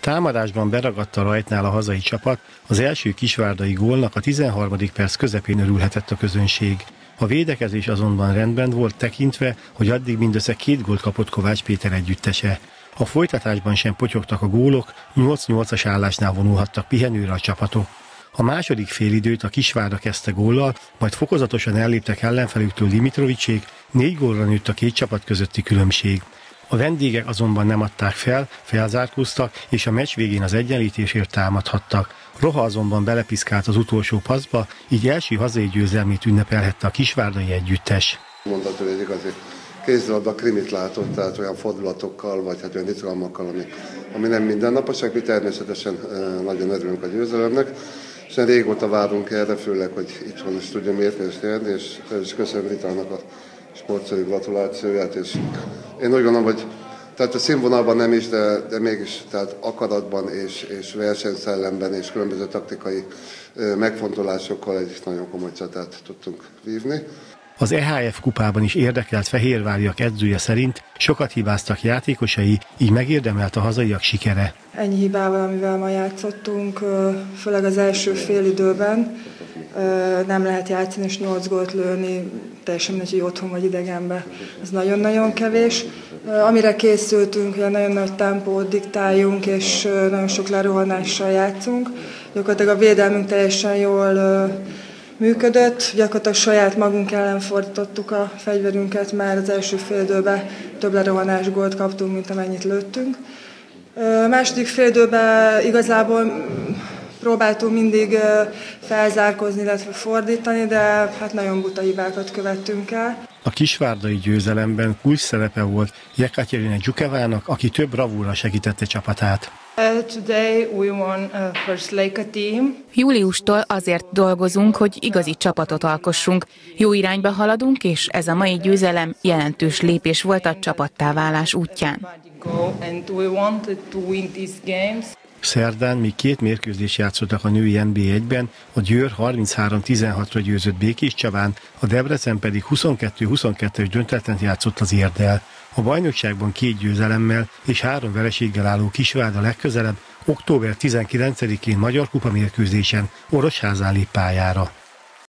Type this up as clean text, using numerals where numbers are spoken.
támadásban beragadt a rajtnál a hazai csapat, az első kisvárdai gólnak a 13. perc közepén örülhetett a közönség. A védekezés azonban rendben volt tekintve, hogy addig mindössze 2 gólt kapott Kovács Péter együttese. A folytatásban sem potyogtak a gólok, 8-8-as állásnál vonulhattak pihenőre a csapatok. A második félidőt a Kisvárda kezdte góllal, majd fokozatosan elléptek ellenfelüktől Dimitrovicsék, 4 gólra nőtt a két csapat közötti különbség. A vendégek azonban nem adták fel, felzárkóztak, és a meccs végén az egyenlítésért támadhattak. Roha azonban belepiszkált az utolsó passzba, így első hazai győzelmét ünnepelhette a kisvárdai együttes. Mondható, hogy egy igazi kézilabda krimit látott, tehát olyan fordulatokkal, vagy hát olyan izgalmakkal, ami nem mindennaposak. Mi természetesen nagyon örülünk a győzelemnek, és régóta várunk erre, főleg, hogy itthon is tudjam érni és nyerni, és köszönöm Ritának a sportszerű gratulációját, és én úgy gondolom, hogy tehát a színvonalban nem is, de mégis tehát akaratban és versenyszellemben és különböző taktikai megfontolásokkal egy nagyon komoly csatát tudtunk vívni. Az EHF kupában is érdekelt fehérváriak edzője szerint sokat hibáztak játékosai, így megérdemelt a hazaiak sikere. Ennyi hibával, amivel ma játszottunk, főleg az első félidőben nem lehet játszani és 8 gólt lőni, teljesen mindegy, hogy otthon vagy idegenbe. Ez nagyon-nagyon kevés. Amire készültünk, hogy nagyon nagy tempót diktáljunk, és nagyon sok lerohanással játszunk. Gyakorlatilag a védelmünk teljesen jól működött, gyakorlatilag saját magunk ellen fordítottuk a fegyverünket, már az első félidőben több lerohanás gólt kaptunk, mint amennyit lőttünk. Második félidőben igazából próbáltunk mindig felzárkózni, illetve fordítani, de hát nagyon buta hibákat követtünk el. A kisvárdai győzelemben kulcs szerepe volt Jekaterina Dzsukevának, aki több bravúrral segítette csapatát. Júliustól azért dolgozunk, hogy igazi csapatot alkossunk. Jó irányba haladunk, és ez a mai győzelem jelentős lépés volt a csapattá válás útján. Szerdán még 2 mérkőzést játszottak a női NB1-ben, a Győr 33-16-ra győzött Békéscsabán, a Debrecen pedig 22-22-es döntetlent játszott az Érddel. A bajnokságban 2 győzelemmel és 3 vereséggel álló Kisvárda legközelebb október 19-én Magyar Kupa mérkőzésen Orosházán lép pályára.